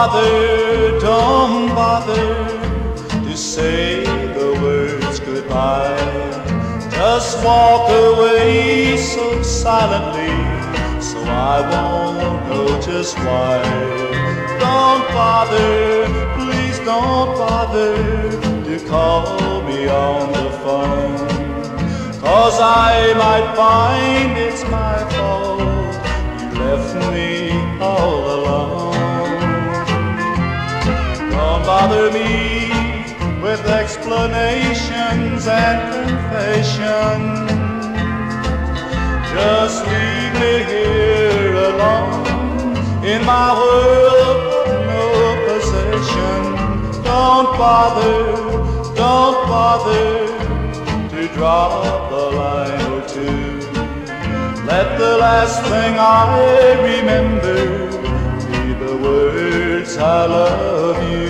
don't bother to say the words goodbye. Just walk away so silently, so I won't know just why. Don't bother, please don't bother to call me on the phone, 'cause I might find it's my fault you left me all alone. Don't bother me with explanations and confessions. Just leave me here alone in my world of no possession. Don't bother to drop a line or two. Let the last thing I remember be the words I love you.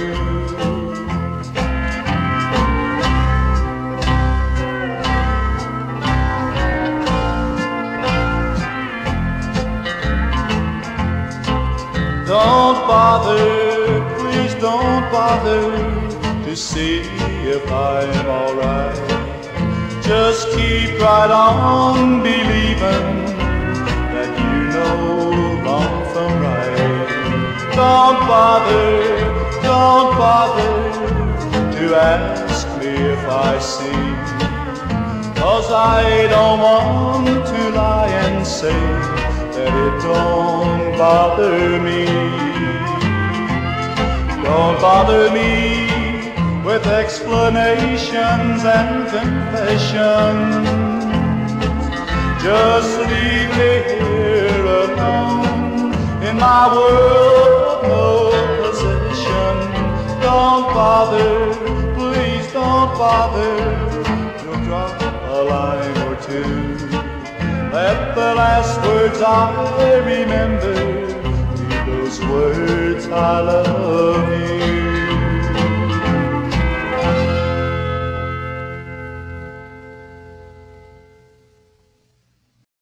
Don't bother, please don't bother to see if I'm alright. Just keep right on believing that you know wrong from right. Don't bother to ask me if I see, 'cause I don't want to lie and say that it don't bother me. Don't bother me with explanations and confessions. Just leave me here alone in my world of no possession. Don't bother, please don't bother to drop a line or two. Let the last words I remember be those words I love